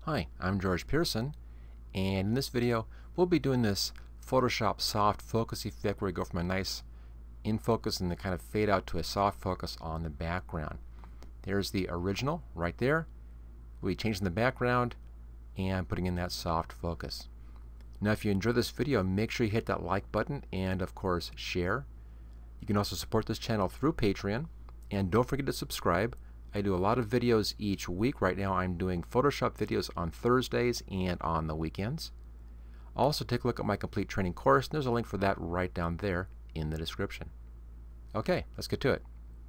Hi, I'm George Pearson, and in this video we'll be doing this Photoshop soft focus effect where we go from a nice in focus and then kind of fade out to a soft focus on the background. There's the original right there. We changing the background and putting in that soft focus. Now if you enjoy this video, make sure you hit that like button and of course share. You can also support this channel through Patreon, and don't forget to subscribe. I do a lot of videos each week. Right now I'm doing Photoshop videos on Thursdays and on the weekends. Also take a look at my complete training course, and there's a link for that right down there in the description. Okay, let's get to it.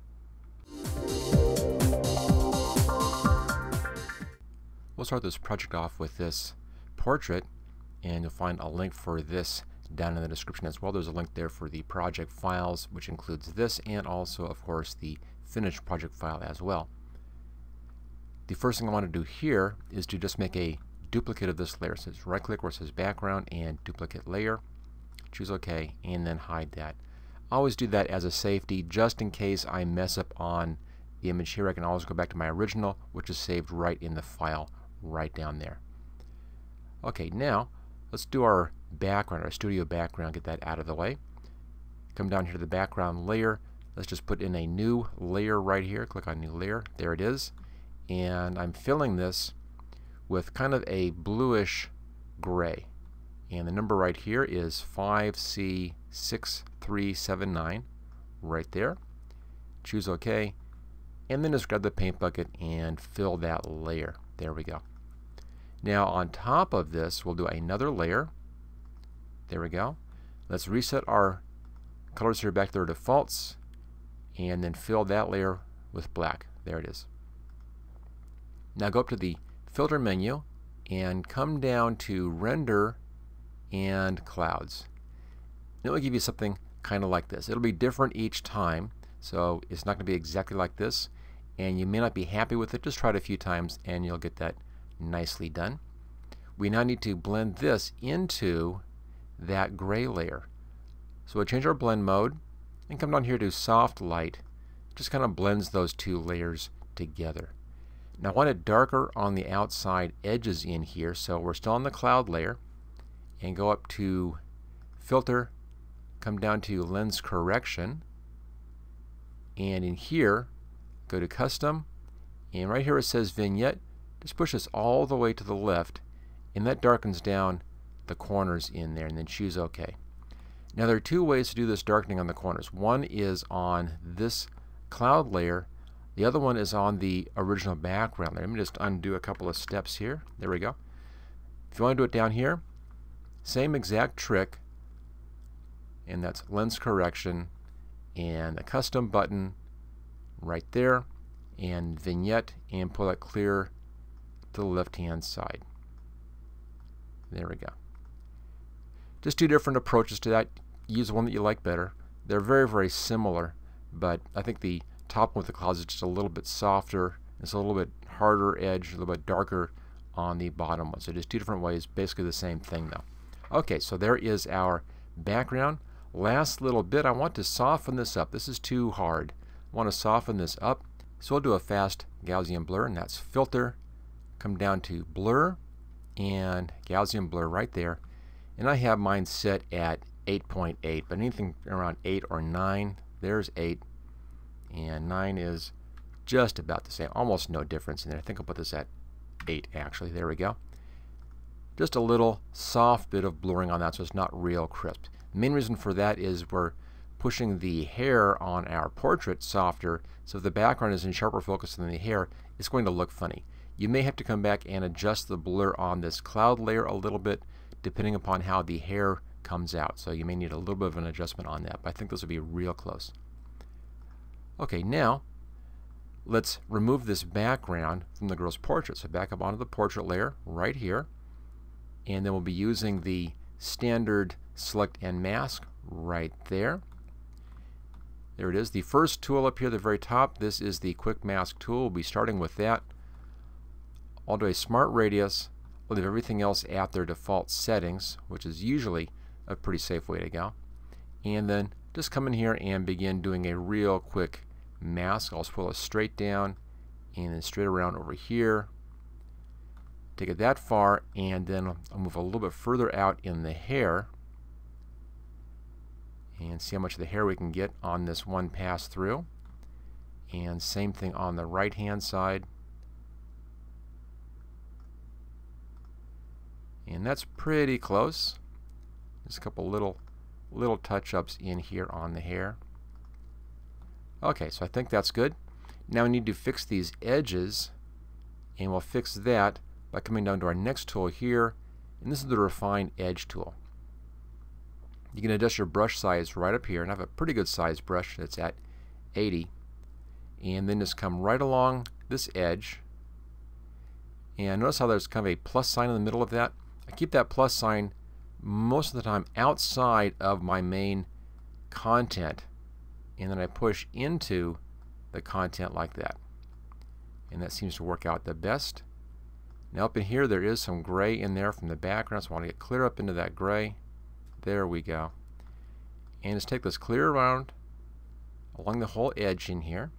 We'll start this project off with this portrait, and you'll find a link for this down in the description as well. There's a link there for the project files, which includes this and also of course the finished project file as well. The first thing I want to do here is to just make a duplicate of this layer. So just right click where it says background and duplicate layer, choose OK, and then hide that. I always do that as a safety just in case I mess up on the image here. I can always go back to my original, which is saved right in the file right down there. Okay, now let's do our background, our studio background, get that out of the way. Come down here to the background layer. Let's just put in a new layer right here. Click on new layer. There it is. And I'm filling this with kind of a bluish gray. And the number right here is 5C6379 right there. Choose OK. And then just grab the paint bucket and fill that layer. There we go. Now on top of this we'll do another layer. There we go. Let's reset our colors here back to their defaults and then fill that layer with black. There it is. Now go up to the filter menu and come down to render and clouds. It will give you something kind of like this. It'll be different each time, so it's not going to be exactly like this, and you may not be happy with it. Just try it a few times and you'll get that nicely done. We now need to blend this into that gray layer. So we'll change our blend mode and come down here to soft light. Just kind of blends those two layers together. Now I want it darker on the outside edges in here, so we're still on the cloud layer and go up to filter, come down to lens correction, and in here go to custom, and right here it says vignette. Just push this all the way to the left, and that darkens down the corners in there, and then choose OK. Now there are two ways to do this darkening on the corners. One is on this cloud layer, the other one is on the original background layer. Let me just undo a couple of steps here. There we go. If you want to do it down here, same exact trick, and that's lens correction and the custom button right there, and vignette, and pull it clear to the left hand side. There we go. Just two different approaches to that. Use the one that you like better. They're very, very similar, but I think the top one with the clouds is just a little bit softer. It's a little bit harder edge, a little bit darker on the bottom one. So just two different ways, basically the same thing though. Okay, so there is our background. Last little bit, I want to soften this up. This is too hard. I want to soften this up. So we'll do a fast Gaussian blur, and that's filter, come down to blur, and Gaussian blur right there. And I have mine set at 8.8, but anything around 8 or 9, there's 8, and 9 is just about the same, almost no difference in there. I think I'll put this at 8 actually. There we go. Just a little soft bit of blurring on that, so it's not real crisp. The main reason for that is we're pushing the hair on our portrait softer, so if the background is in sharper focus than the hair, it's going to look funny. You may have to come back and adjust the blur on this cloud layer a little bit depending upon how the hair comes out. So you may need a little bit of an adjustment on that, but I think this will be real close. Okay, now let's remove this background from the girl's portrait. So back up onto the portrait layer right here, and then we'll be using the standard select and mask right there. There it is. The first tool up here at the very top, this is the quick mask tool. We'll be starting with that. I'll do a smart radius. I'll leave everything else at their default settings, which is usually a pretty safe way to go. And then just come in here and begin doing a real quick mask. I'll just pull it straight down and then straight around over here Take it that far, and then I'll move a little bit further out in the hair and see how much of the hair we can get on this one pass through. And same thing on the right hand side. And that's pretty close. Just a couple little touch-ups in here on the hair. Okay, so I think that's good. Now we need to fix these edges, and we'll fix that by coming down to our next tool here, and this is the Refine Edge tool. You can adjust your brush size right up here, and I have a pretty good size brush that's at 80, and then just come right along this edge, and notice how there's kind of a plus sign in the middle of that. I keep that plus sign most of the time outside of my main content, and then I push into the content like that, and that seems to work out the best. Now up in here there is some gray in there from the background, so I want to get clear up into that gray. There we go. And just take this clear around along the whole edge in here,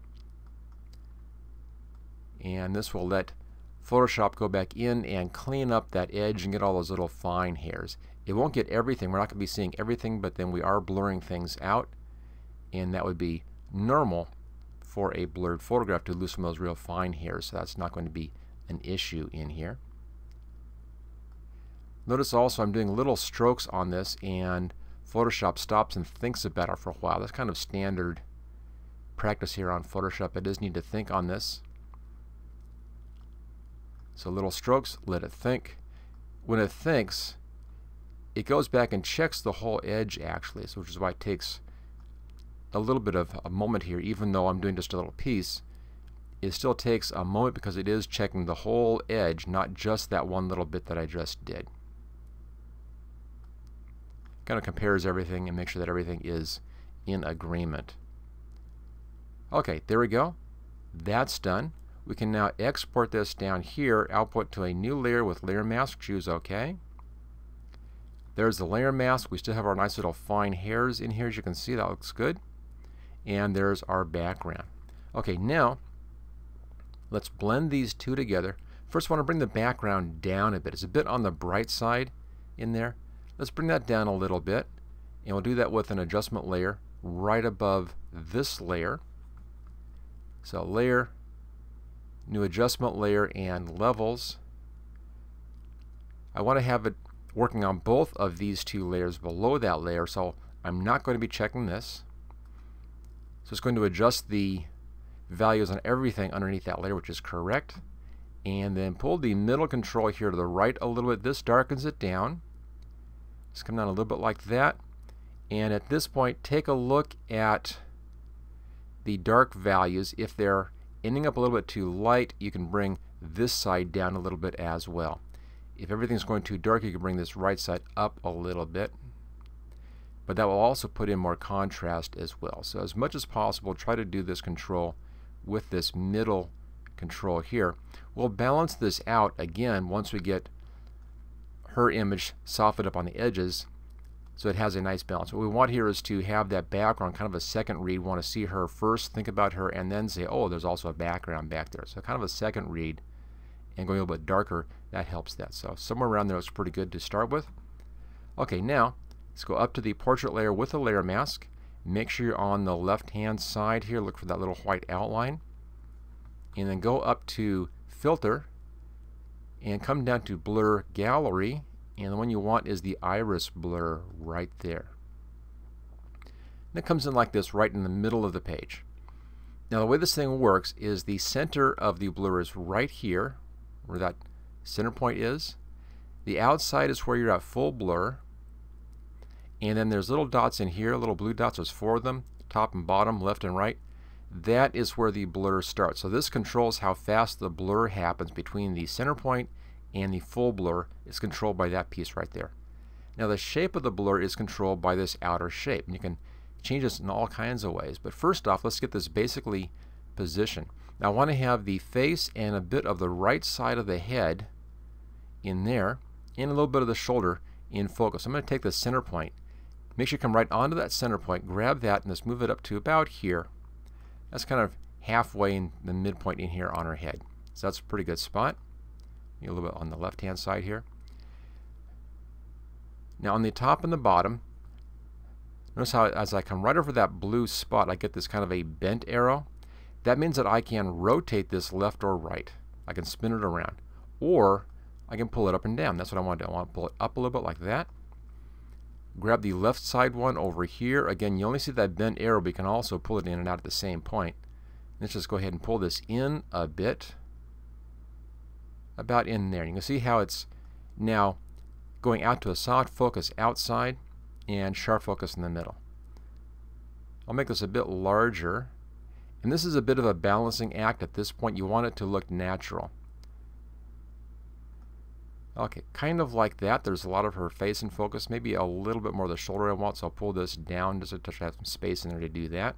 and this will let Photoshop go back in and clean up that edge and get all those little fine hairs. It won't get everything. We're not going to be seeing everything, but then we are blurring things out, and that would be normal for a blurred photograph to lose some of those real fine hairs, so that's not going to be an issue in here. Notice also I'm doing little strokes on this, and Photoshop stops and thinks about it for a while. That's kind of standard practice here on Photoshop. It does need to think on this. So little strokes, let it think. When it thinks, it goes back and checks the whole edge actually, so which is why it takes a little bit of a moment here. Even though I'm doing just a little piece, it still takes a moment because it is checking the whole edge, not just that one little bit that I just did. Kind of compares everything and makes sure that everything is in agreement. Okay, there we go. That's done. We can now export this down here, output to a new layer with layer mask. Choose OK. There's the layer mask. We still have our nice little fine hairs in here, as you can see. That looks good. And there's our background. Okay, now let's blend these two together. First, I want to bring the background down a bit. It's a bit on the bright side in there. Let's bring that down a little bit, and we'll do that with an adjustment layer right above this layer. So layer, new adjustment layer, and levels. I want to have it working on both of these two layers below that layer, so I'm not going to be checking this. So it's going to adjust the values on everything underneath that layer, which is correct. And then pull the middle control here to the right a little bit. This darkens it down. Just come down a little bit like that. And at this point, take a look at the dark values. If they're ending up a little bit too light, you can bring this side down a little bit as well. If everything's going too dark, you can bring this right side up a little bit. But that will also put in more contrast as well. So as much as possible, try to do this control with this middle control here. We'll balance this out again once we get her image softened up on the edges so it has a nice balance. What we want here is to have that background kind of a second read. We want to see her first, think about her, and then say, oh, there's also a background back there. So kind of a second read, and going a little bit darker, that helps that. So somewhere around there is pretty good to start with. Okay, now let's go up to the portrait layer with the layer mask. Make sure you're on the left hand side here. Look for that little white outline. And then go up to Filter and come down to Blur Gallery. And the one you want is the iris blur right there. And it comes in like this right in the middle of the page. Now the way this thing works is the center of the blur is right here, where that center point is. The outside is where you're at full blur. And then there's little dots in here, little blue dots. There's 4 of them, top and bottom, left and right. That is where the blur starts. So this controls how fast the blur happens between the center point and the full blur. Is controlled by that piece right there. Now the shape of the blur is controlled by this outer shape. And you can change this in all kinds of ways. But first off, let's get this basically positioned. Now I want to have the face and a bit of the right side of the head in there, and a little bit of the shoulder in focus. I'm going to take the center point. Make sure you come right onto that center point, grab that, and just move it up to about here. That's kind of halfway in the midpoint in here on her head. So that's a pretty good spot. a little bit on the left hand side here. Now on the top and the bottom, notice how as I come right over that blue spot, I get this kind of a bent arrow. That means that I can rotate this left or right. I can spin it around. Or I can pull it up and down. That's what I want to do. I want to pull it up a little bit like that. Grab the left side one over here. Again, you only see that bent arrow, but you can also pull it in and out at the same point. Let's just go ahead and pull this in a bit. About in there. You can see how it's now going out to a soft focus outside and sharp focus in the middle. I'll make this a bit larger. And this is a bit of a balancing act at this point. You want it to look natural. Okay, kind of like that. There's a lot of her face in focus. Maybe a little bit more of the shoulder I want, so I'll pull this down just to have some space in there to do that.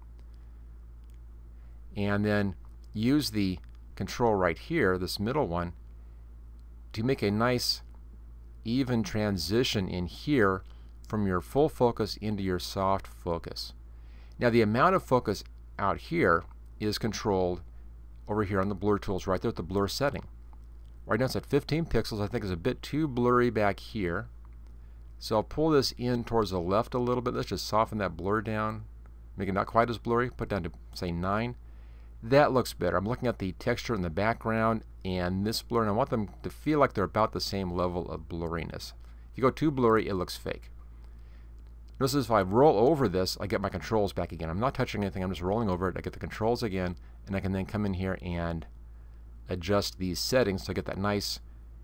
And then use the control right here, this middle one, to make a nice even transition in here from your full focus into your soft focus. Now the amount of focus out here is controlled over here on the blur tools right there at the blur setting. Right now it's at 15 pixels. I think it's a bit too blurry back here. So I'll pull this in towards the left a little bit. Let's just soften that blur down. Make it not quite as blurry. Put down to say 9. That looks better. I'm looking at the texture in the background and this blur, and I want them to feel like they're about the same level of blurriness. If you go too blurry, it looks fake. Notice if I roll over this, I get my controls back again. I'm not touching anything, I'm just rolling over it. I get the controls again, and I can then come in here and adjust these settings to get that nice,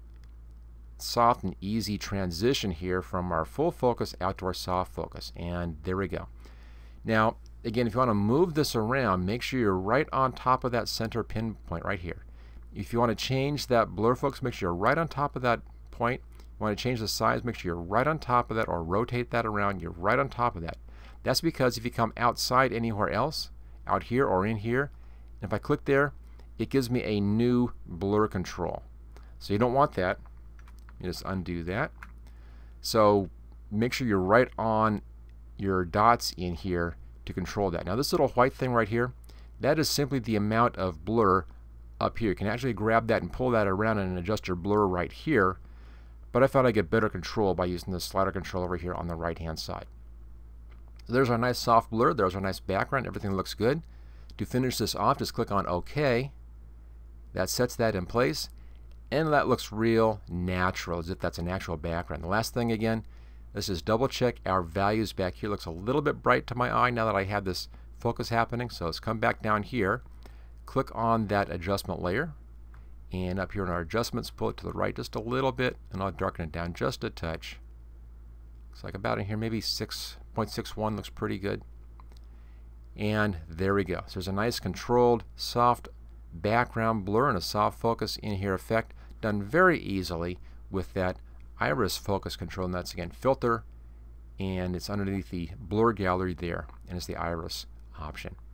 soft and easy transition here from our full focus out to our soft focus. And there we go. Now, again, if you want to move this around, make sure you're right on top of that center pinpoint right here. If you want to change that blur focus, make sure you're right on top of that point. Want to change the size, make sure you're right on top of that, or rotate that around, you're right on top of that. That's because if you come outside anywhere else, out here or in here, if I click there, it gives me a new blur control. So you don't want that. You just undo that. So make sure you're right on your dots in here to control that. Now this little white thing right here, that is simply the amount of blur up here. You can actually grab that and pull that around and adjust your blur right here. But I found I get better control by using the slider control over here on the right hand side. So there's our nice soft blur, there's our nice background, everything looks good. To finish this off, just click on OK. That sets that in place, and that looks real natural, as if that's an actual background. The last thing again, let's just double check our values back here. Looks a little bit bright to my eye now that I have this focus happening. So let's come back down here, click on that adjustment layer. And up here in our adjustments, pull it to the right just a little bit, and I'll darken it down just a touch. Looks like about in here, maybe 6.61 looks pretty good. And there we go. So there's a nice controlled, soft background blur and a soft focus in here effect, done very easily with that iris focus control. And that's again filter, and it's underneath the blur gallery there, and it's the iris option.